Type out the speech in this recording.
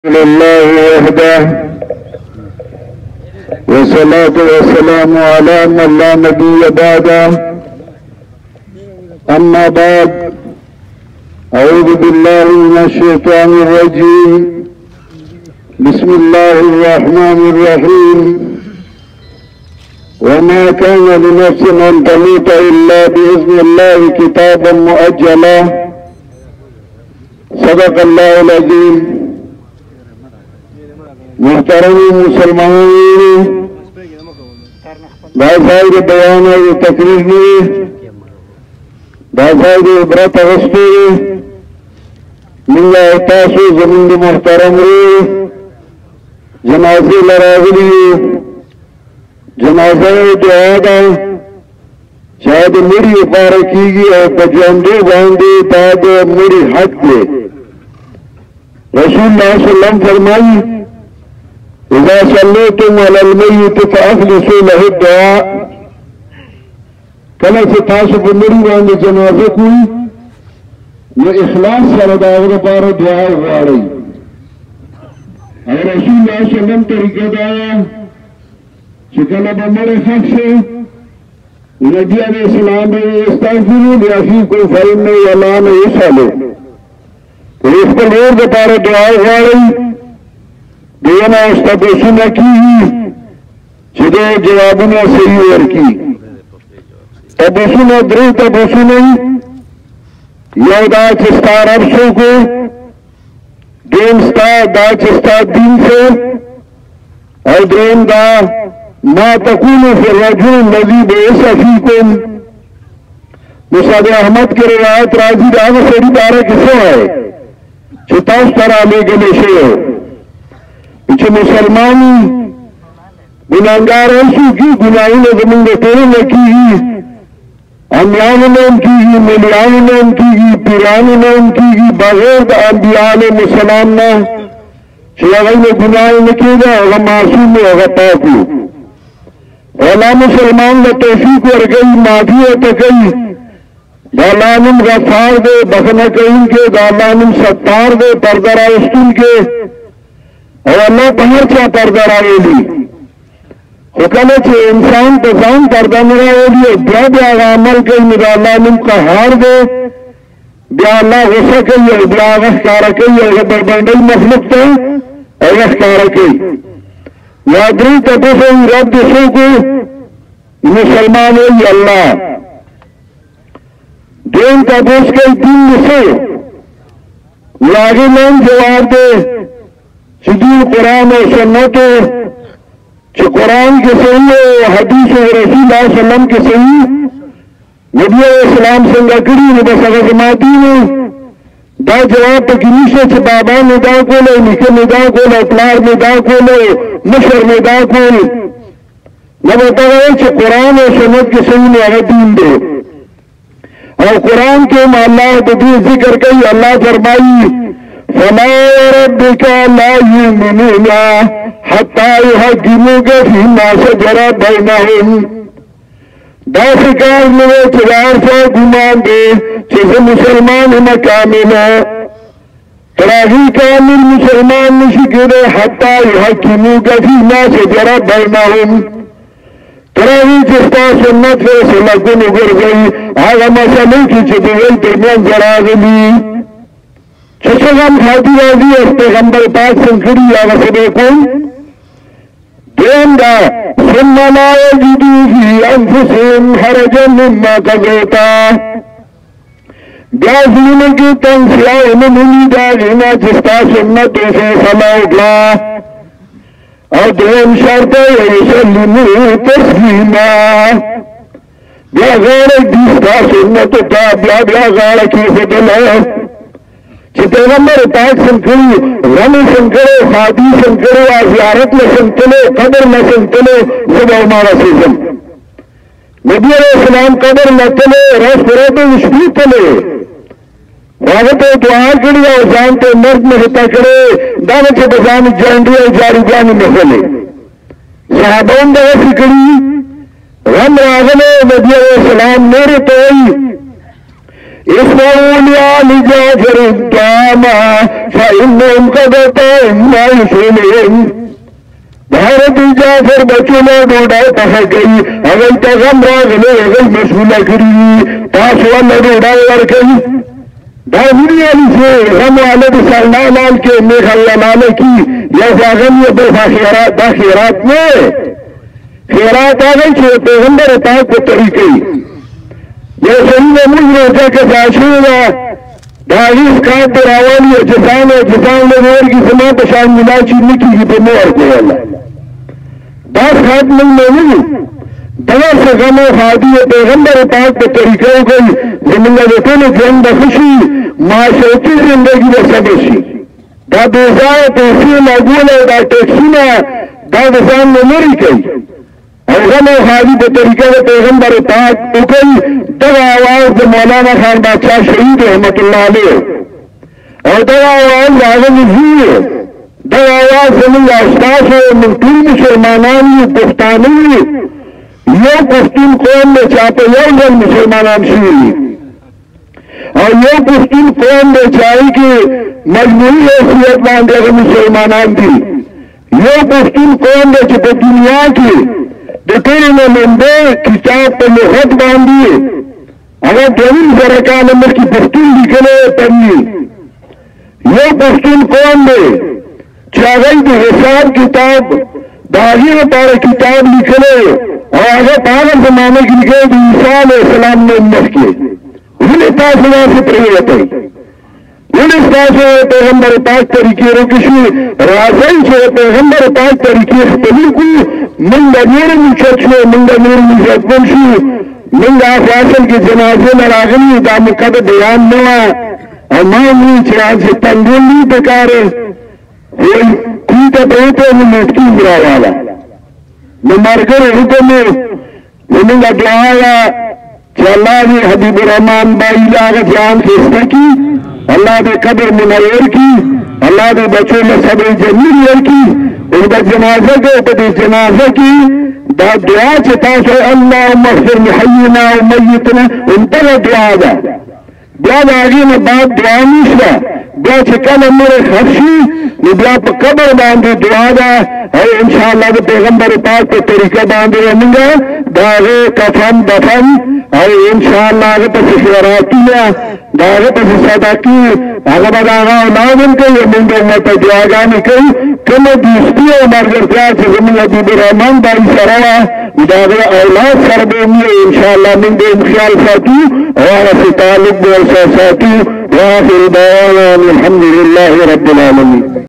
लिल्लाह वहदह वस्सलातु वस्सलामु अला मन ला नबिय्य बअदह अम्मा बाद अऊज़ु बिल्लाहि मिनश शैतानिर रजीम बिस्मिल्लाहिर रहमानिर रहीम वमा कान लिनफ्सिन अन तमूत इल्ला बिइज़्निल्लाहि किताबन मुअज्जला सदक़ल्लाहुल अज़ीम। मुहतरम मुसलमानों बाज़ाहिर बयान और तकरीर में बाज़ाहिर इबरत अगस्ते मिल्ला तासु जमीन मुहतरम जनाजे लराजली जनाजा दुआदा शायद मेरी इबारत की और बजंदे बांधे ताद मेरी हक दे रसूल सल्लम फरमाई इज़ा सल्लैतुम अलल मय्यित फअख़लिसू लहु दुआ। कल से तासु मेरी बांधे जनाजे कोई न इखलास सर दावर पार दुआ वाड़ी और रसूल सल्लम तरीके दाया चिकन बमरे हक से नबी अलैहिस्सलाम इस्तग़फिरू लिअख़ीकुम फ़इन्नहु यलान युसअलु। तो इस पर लोग पार दुआ वाड़ी देना तबसुना की चिदे जवाबना सही और की तबसुना द्रे तबसुना यौदा चिस्ता रब्सों को देमस्ता दा चिस्ता दीन से और देम दा मा तकून फिर रजुल नज़ी बेसफीकुम। मुसाद अहमद के रिवायत राजी राग से बारह किस्से है चितास तरह ले गले से कुछ मुसलमान गुनाहगार ऐसी की गुनाही ने जमीन तेरे ने की अम्यान ने उनकी मिलियान ने उनकी पीरान ने उनकी बगैर अम्बियान मुसलमान ने शिवाई ने गुनाह ने किया होगा मासूम में होगा पाकू वाला मुसलमान ने तौफीक और गई माफी तो गई दालानुम गफार दे बखना कहीं के दालानुम सत्तार दे परदरा उस्तुन के और अल्लाह बाहर क्या पर्दा रावेली हुक्म चे इंसान तो जान पर्दा न रावेली ब्या ब्या अमल कई निराला निम का हार दे ब्या अल्लाह गुस्सा कई और ब्या अख्तार कई और बरबंडई मखलूक तो और अख्तार कई यादरी तबे से रब दिशों को मुसलमान है अल्लाह दिन तबूस के दिन से लागे लोग जवाब दे सिद्दीक़ कुरान और सुन्नत जो कुरान के सही है हदीस और रसूल सल्लम के सही नबी इस्लाम संगकड़ी ने बस अगर जमाती ने दा जवाब तो गिनीशे से बाबा ने दा को ले निके ने दा को ले प्लार में दा को ले मशर में दा को ले न बताया कि कुरान और सुन्नत के सही ने अगर दीन दे और कुरान के अल्लाह तो जिक्र कही अल्लाह फरमाई फला रब्बिका ला युमिनूना हत्ता युहक्किमूका फीमा शजरा बैनहुम। दासिकार में चिरार से गुमान दे जिसे मुसलमान न कामिल है तराही कामिल मुसलमान निशिकिरे हत्ता युहक्किमूका फीमा शजरा बैनहुम। तराही जिसका सुन्नत फैसला गुन उगर गई आगा मसले की चिदवल दरमियान जरा गली हम खाती राजी और पैगंबर पाक संकड़ी या वसबे कौन देंगा सुन्ना जिदी अंफुसिम हरजन मिम्मा कज़ैता ब्याज़ीन की तंसिया उन्होंने दागिना जिसका सुन्नत से फला उठा और देम शर्त यसल्लिमू तस्लीमा ब्यागार जिसका सुन्नत था ब्यागार की फदल पैगंबर पाक संकड़ी गम संकड़े शादी संकड़े या ज़ियारत में संकले कब्र में संकले सब हमारा सीजन नबी अलैहिस्सलाम कब्र में चले रस फरोते विश्वी चले वागत दुआ करी और जानते मर्द में हिता करे दाने के बजान जानिया जारी जानी में चले साहबों ने सिकड़ी गम रागले नबी अलैहिस्सलाम मेरे तो اسمعوا لآل جعفر الطعام فإنهم قد أطعموا ما يصلون भारत जाफर बच्चों ने डोडा पक गई अगल तगम रागले अगल मसूला करी तासवा न डोडा और गई दावरी अली से हम वाले सलमान लाल के मेघल्ला नाले की यह जागन ये खैरात में खैरात आ गई छे पैगंबर पाक के तरीके ये सही नमूज रोजा के साशुरा दाहिस का बरावली जिसान लोगों की समा पशान मिलाची निकी की बेमोर को वाला दास खात नहीं दवा से गमो खादी पैगंबर पाक के तरीके हो गई जिंदगी देते ने जन बखुशी माशरती जिंदगी में सबशी दा बेजाय पैसे मौजूद है दा टैक्सी में दा निजाम में मेरी कई और गमो खादी के तरीके से पैगंबर पाक हो गई दवा आवाज मौलाना खान बादशाह शहीद रहमतुल्लाह अलैह और दवा आवाज रागन जी दवा आवाज जमीन अश्ताश मुल्की मुसलमानानी पुख्तानी यो पुख्तून कौम में चाहते यो जन मुसलमान शी और यो पुख्तून कौम में चाहे कि मजबूरी हैसियत बांधे मुसलमान थी यो पुख्तून कौम में चाहे दुनिया की बेटे ने मंदे किताब पर मुहत बांधी अगर जमीन सरकार नंबर की पुख्तून लिखने पढ़ी यो पुख्तून कौम में चागई के हिसाब किताब दागी में पारे किताब लिखले और आगे पागल जमाने की लिखे ईसा अलैहिस्सलाम ने उम्मत के उन्हें तासवा से प्रेरित है उन्हें तासवा पैगंबर पाक तरीके रोकिशी राजई से पैगंबर पाक तरीके से बिल्कुल मंगा मेरे मुचत में मंगा मेरे मुचत वंशी मंगा फासल के जनाजे में रागनी दाम कद बयान नवा और मानी चांद से तंगुली बेकार कोई तो बहुत मुश्किल गिरा वाला मैं मरकर रुको में उन्हें अगलाया चला भी हबीब रहमान भाई लाग जान से की अल्लाह ने कब्र मुनव्वर की अल्लाह ने बच्चों में सब्र जमील की उनका जनाजा के ऊपर जनाजा की दुआ चता से अल्लाह मग़फ़िर लिहय्यिना व मय्यितना उन पर दुआ दा बाद आगे में बात दुआ नहीं ब्या चिकन अमर खर्शी निबला कबर बांधे दुआ दा और इंशाअल्लाह पैगंबर पाक के तरीके बांधे रहेंगे दागे कफन दफन और इंशाअल्लाह आगे पर खैरातिया दागे पर सदाकी आगे बढ़ागा औलादन के ये मुंडे में तो दुआ गाने कई कम दूसरी मरगर प्यार से जमीन हबीब रहमान भाई सरावा दागे औलाद सरबे में इंशाअल्लाह मुंडे ख्याल साथी और से ताल्लुक बोल साथी वाहिर दावाना अल्हम्दुलिल्लाहि रब्बिल आलमीन।